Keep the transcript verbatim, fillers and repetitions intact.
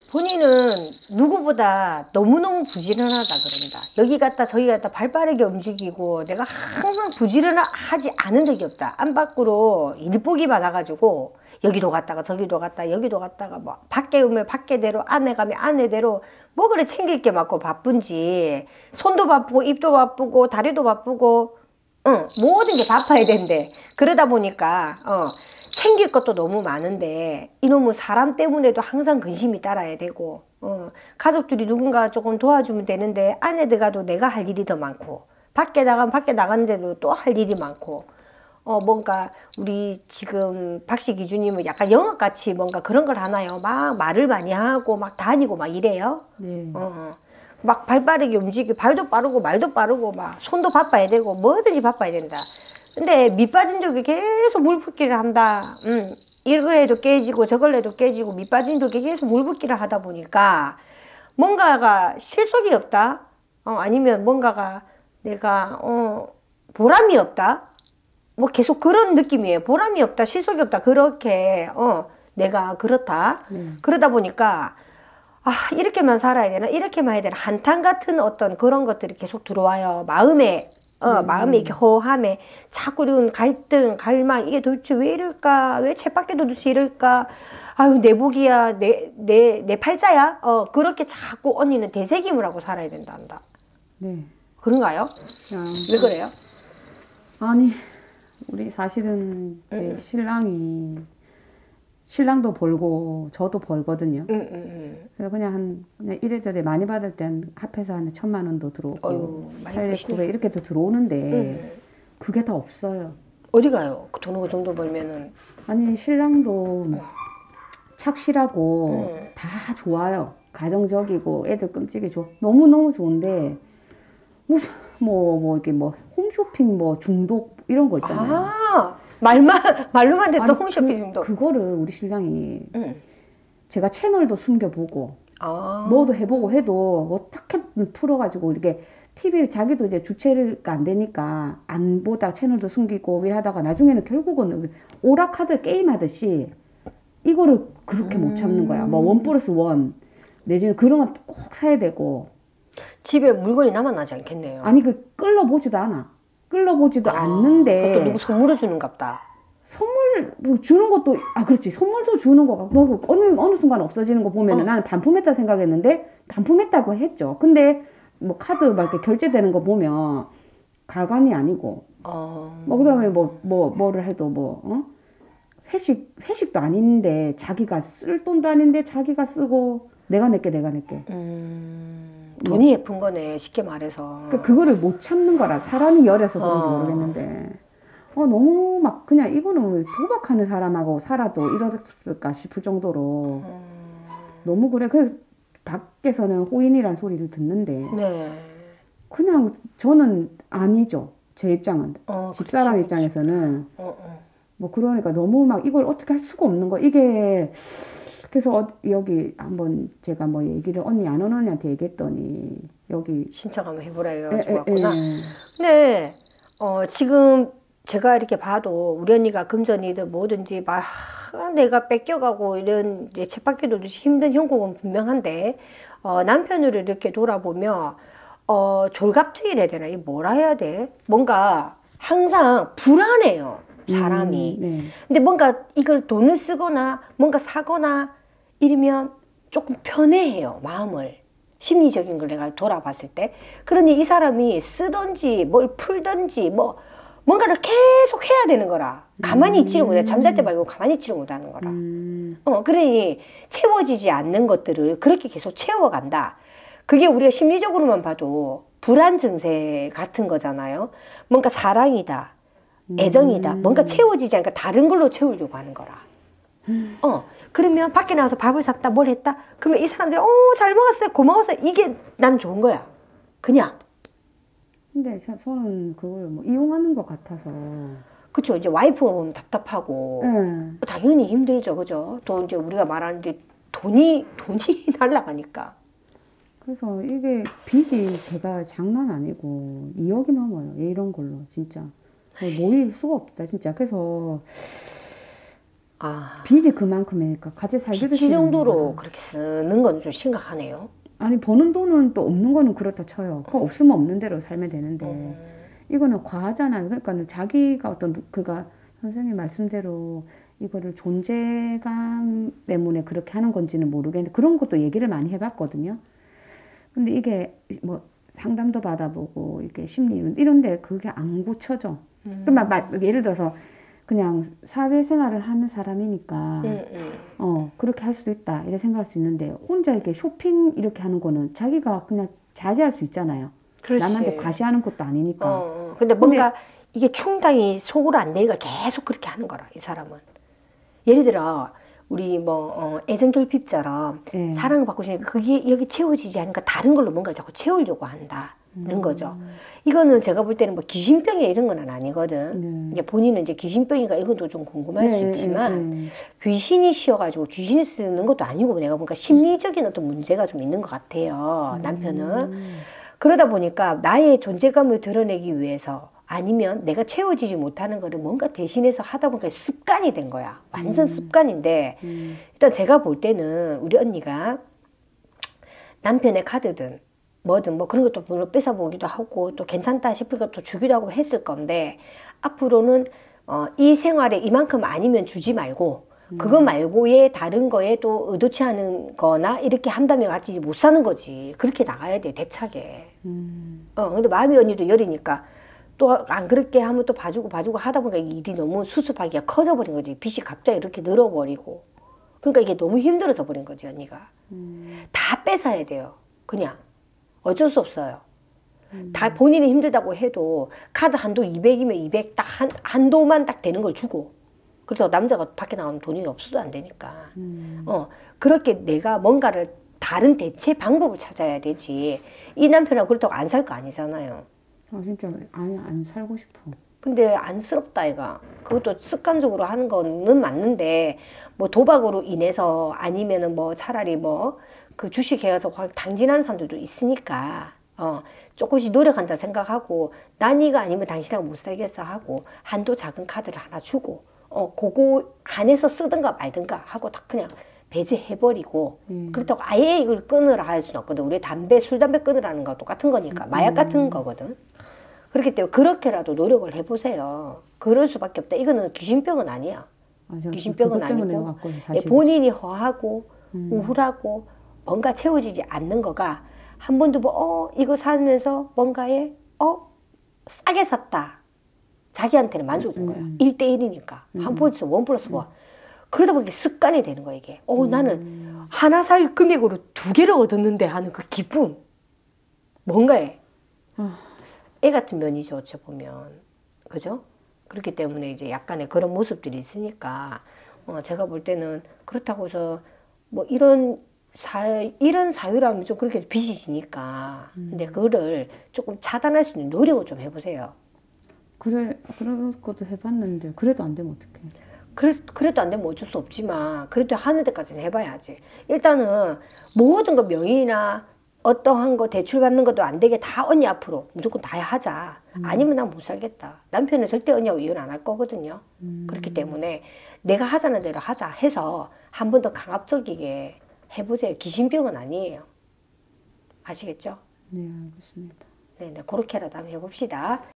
본인은 누구보다 너무너무 부지런하다 그런다. 여기 갔다 저기 갔다 발 빠르게 움직이고 내가 항상 부지런하지 않은 적이 없다. 안 밖으로 일복이 많아가지고 여기도 갔다가 저기도 갔다 여기도 갔다가 뭐 밖에 오면 밖에대로 안에 가면 안에대로 뭐 그래 챙길 게 많고 바쁜지 손도 바쁘고 입도 바쁘고 다리도 바쁘고 응, 모든 게 바빠야 된대. 그러다 보니까 어, 챙길 것도 너무 많은데 이놈의 사람 때문에도 항상 근심이 따라야 되고 어, 가족들이 누군가 조금 도와주면 되는데 안에 들어가도 내가 할 일이 더 많고 밖에 나가면 밖에 나가는데도 또 할 일이 많고 어 뭔가 우리 지금 박씨 기준님은 약간 영업같이 뭔가 그런 걸 하나요? 막 말을 많이 하고 막 다니고 막 이래요? 네. 어, 막 발 빠르게 움직이고 발도 빠르고 말도 빠르고 막 손도 바빠야 되고 뭐든지 바빠야 된다. 근데 밑 빠진 적이 계속 물붓기를 한다. 음, 이걸 해도 깨지고 저걸 해도 깨지고 밑 빠진 적이 계속 물붓기를 하다 보니까 뭔가가 실속이 없다. 어, 아니면 뭔가가 내가 어, 보람이 없다. 뭐 계속 그런 느낌이에요. 보람이 없다, 실속이 없다. 그렇게 어, 내가 그렇다. 네. 그러다 보니까 아 이렇게만 살아야 되나 이렇게만 해야 되나 한탄 같은 어떤 그런 것들이 계속 들어와요. 마음에 어, 음. 마음에 이렇게 허함에 자꾸 이런 갈등, 갈망 이게 도대체 왜 이럴까? 왜 쳇바퀴도 도대체 이럴까? 아유 내 복이야, 내 내 내 팔자야. 어 그렇게 자꾸 언니는 되새김을 하고 살아야 된단다. 네. 그런가요? 아, 왜 그래요? 아니 우리 사실은 제 응. 신랑이 신랑도 벌고 저도 벌거든요. 응, 응, 응. 그래서 그냥 한 그냥 이래저래 많이 받을 땐 합해서 한 천만 원도 들어오고 어휴, 많이 팔백, 버시네. 구백 이렇게도 들어오는데 응. 그게 다 없어요. 어디 가요? 그 돈 그 정도 벌면은. 아니 신랑도 착실하고 응. 다 좋아요. 가정적이고 애들 끔찍이 좋아. 너무너무 좋은데 뭐 뭐 뭐 이렇게 뭐 홈쇼핑 뭐 중독 이런 거 있잖아요. 아 말만 말로만 듣던 아니, 홈쇼핑 그, 정도. 그거를 우리 신랑이 응. 제가 채널도 숨겨보고 아. 뭐도 해보고 해도 어떻게 풀어가지고 이렇게 티비를 자기도 이제 주체가 안 되니까 안 보다 채널도 숨기고 일하다가 나중에는 결국은 오락카드 게임 하듯이 이거를 그렇게 못 참는 거야. 뭐 원 플러스 원 내지는 그런 거 꼭 사야 되고. 집에 물건이 남아나지 않겠네요. 아니 그 끌러보지도 않아. 끌러보지도 아, 않는데. 그것도 누구 선물을 주는갑다. 선물 뭐 주는 것도 아 그렇지 선물도 주는 거가 뭐 어느 어느 순간 없어지는 거 보면은 어. 나는 반품했다 생각했는데 반품했다고 했죠. 근데 뭐 카드 막 이렇게 결제되는 거 보면 가관이 아니고 어. 뭐 그다음에 뭐 뭐 뭐를 해도 뭐 어? 회식 회식도 아닌데 자기가 쓸 돈도 아닌데 자기가 쓰고 내가 낼게 내가 낼게. 음, 돈이 예쁜 거네 쉽게 말해서. 그 그거를 못 참는 거라 사람이 열해서 그런지 어. 모르겠는데. 어, 너무 막 그냥 이거는 도박하는 사람하고 살아도 이랬을까 싶을 정도로 음. 너무 그래. 그 밖에서는 호인이란 소리를 듣는데 네. 그냥 저는 아니죠. 제 입장은. 어, 집사람 그렇지, 입장에서는 어, 어. 뭐 그러니까 너무 막 이걸 어떻게 할 수가 없는 거. 이게 그래서 어, 여기 한번 제가 뭐 얘기를 언니 아는 언니한테 얘기했더니 여기 신청 한번 해보라 에, 해가지고 에, 왔구나. 에. 근데 어, 지금 제가 이렇게 봐도 우리 언니가 금전이든 뭐든지 막 하, 내가 뺏겨가고 이런 이제 쳇바퀴도 힘든 형국은 분명한데 어, 남편으로 이렇게 돌아보면 어, 졸갑증이라 해야 되나? 이 뭐라 해야 돼? 뭔가 항상 불안해요. 사람이. 음, 네. 근데 뭔가 이걸 돈을 쓰거나 뭔가 사거나 이러면 조금 편해해요. 마음을. 심리적인 걸 내가 돌아봤을 때. 그러니 이 사람이 쓰던지 뭘 풀던지 뭐 뭔가를 계속 해야 되는 거라. 가만히 있지를 못해. 잠잘 때 말고 가만히 있지를 못하는 거라. 음, 어, 그러니 채워지지 않는 것들을 그렇게 계속 채워간다. 그게 우리가 심리적으로만 봐도 불안 증세 같은 거잖아요. 뭔가 사랑이다. 애정이다. 음. 뭔가 채워지지 않으니까 다른 걸로 채우려고 하는 거라. 어, 그러면 밖에 나가서 밥을 샀다, 뭘 했다? 그러면 이 사람들이, 어, 잘 먹었어요. 고마웠어요. 이게 난 좋은 거야. 그냥. 근데 저- 저는 그걸 뭐 이용하는 것 같아서. 그쵸. 이제 와이프가 보면 답답하고. 네. 당연히 힘들죠. 그죠? 또 이제 우리가 말하는데 돈이, 돈이 날라가니까. 그래서 이게 빚이 제가 장난 아니고 이억이 넘어요. 이런 걸로 진짜. 거의 모일 수가 없다 진짜. 그래서 아, 빚이 그만큼이니까 같이 살기도 빚이 싫은 정도로 거야. 그렇게 쓰는 건 좀 심각하네요. 아니 버는 돈은 또 없는 거는 그렇다 쳐요. 그거 없으면 없는 대로 살면 되는데 음, 이거는 과하잖아요. 그러니까 자기가 어떤 그가 선생님 말씀대로 이거를 존재감 때문에 그렇게 하는 건지는 모르겠는데 그런 것도 얘기를 많이 해봤거든요. 근데 이게 뭐 상담도 받아보고 이렇게 심리 이런- 이런데 그게 안 고쳐져. 음, 그러니까 막- 막 예를 들어서 그냥 사회생활을 하는 사람이니까 음, 음. 어 그렇게 할 수도 있다 이렇게 생각할 수 있는데 혼자 이렇게 쇼핑 이렇게 하는 거는 자기가 그냥 자제할 수 있잖아요. 그렇지. 남한테 과시하는 것도 어, 아니니까. 어. 근데 뭔가 이게 충당이 속으로 안 되니까 계속 그렇게 하는 거라, 이 사람은. 예를 들어, 우리 뭐, 어, 애정결핍처럼 예. 사랑을 받고 싶으니까 그게 여기 채워지지 않으니까 다른 걸로 뭔가를 자꾸 채우려고 한다는 음. 거죠. 이거는 제가 볼 때는 뭐 귀신병이 이런 건 아니거든. 네. 이제 본인은 이제 귀신병인가 이것도 좀 궁금할 수 네, 있지만 예, 예. 귀신이 씌어가지고 귀신이 쓰는 것도 아니고 내가 보니까 심리적인 어떤 문제가 좀 있는 것 같아요. 남편은. 음. 그러다 보니까 나의 존재감을 드러내기 위해서 아니면 내가 채워지지 못하는 거를 뭔가 대신해서 하다 보니까 습관이 된 거야. 완전 습관인데 음. 일단 제가 볼 때는 우리 언니가 남편의 카드든 뭐든 뭐 그런 것도 물론 뺏어보기도 하고 또 괜찮다 싶을 것도 주기도 하고 했을 건데 앞으로는 어, 이 생활에 이만큼 아니면 주지 말고 그거 말고의 다른 거에 또 의도치 않은 거나 이렇게 한다면 같이 못 사는 거지. 그렇게 나가야 돼, 대차게. 음. 어, 근데 마음이 언니도 열이니까 또 안 그렇게 하면 또 봐주고 봐주고 하다 보니까 이 일이 너무 수습하기가 커져버린 거지. 빚이 갑자기 이렇게 늘어버리고. 그러니까 이게 너무 힘들어져 버린 거지, 언니가. 음. 다 뺏어야 돼요. 그냥. 어쩔 수 없어요. 다 본인이 힘들다고 해도 카드 한도 이백이면 이백 딱 한, 한도만 딱 되는 걸 주고. 그래서 남자가 밖에 나가면 돈이 없어도 안 되니까. 음. 어, 그렇게 내가 뭔가를 다른 대체 방법을 찾아야 되지. 이 남편하고 그렇다고 안 살 거 아니잖아요. 아 진짜 아니 안 살고 싶어. 근데 안쓰럽다 이가. 그것도 습관적으로 하는 거는 맞는데 뭐 도박으로 인해서 아니면은 뭐 차라리 뭐 그 주식해서 확 당진하는 사람들도 있으니까 어 조금씩 노력한다 생각하고 난 이거 아니면 당신하고 못 살겠어 하고 한도 작은 카드를 하나 주고 어 그거 안에서 쓰든가 말든가 하고 딱 그냥 배제해버리고 음. 그렇다고 아예 이걸 끊으라 할 수는 없거든. 우리 담배 술 담배 끊으라는 거 똑같은 거니까 마약 같은 거거든. 그렇기 때문에 그렇게라도 노력을 해보세요. 그럴 수밖에 없다. 이거는 귀신병은 아니야. 아, 저 귀신병은 그것 때문에 아니고 갖고 예, 사실 본인이 허하고 음. 우울하고 뭔가 채워지지 않는 거가 한 번도 뭐 어 이거 사면서 뭔가에 어 싸게 샀다. 자기한테는 만족이 된 거야. 음. 일 대 일이니까. 한 번에서 원 플러스 원. 그러다 보니까 습관이 되는 거야 이게. 어 나는 하나 살 금액으로 두 개를 얻었는데 하는 그 기쁨. 뭔가에. 아. 애 같은 면이죠, 어째 보면. 그죠? 그렇기 때문에 이제 약간의 그런 모습들이 있으니까, 어, 제가 볼 때는 그렇다고 해서, 뭐, 이런 사, 이런 사유라면 좀 그렇게 빚이시니까. 근데 그거를 조금 차단할 수 있는 노력을 좀 해보세요. 그래 그런 것도 해봤는데 그래도 안 되면 어떡해. 그래, 그래도 안 되면 어쩔 수 없지만, 그래도 하는 데까지는 해봐야지. 일단은 모든 거 명의나 어떠한 거 대출 받는 것도 안 되게 다 언니 앞으로 무조건 다 하자. 음. 아니면 난 못 살겠다. 남편은 절대 언니하고 이혼 안 할 거거든요. 음. 그렇기 때문에 내가 하자는 대로 하자 해서 한 번 더 강압적이게 해보세요. 귀신병은 아니에요. 아시겠죠? 네 알겠습니다. 네, 네, 그렇게라도 한번 해봅시다.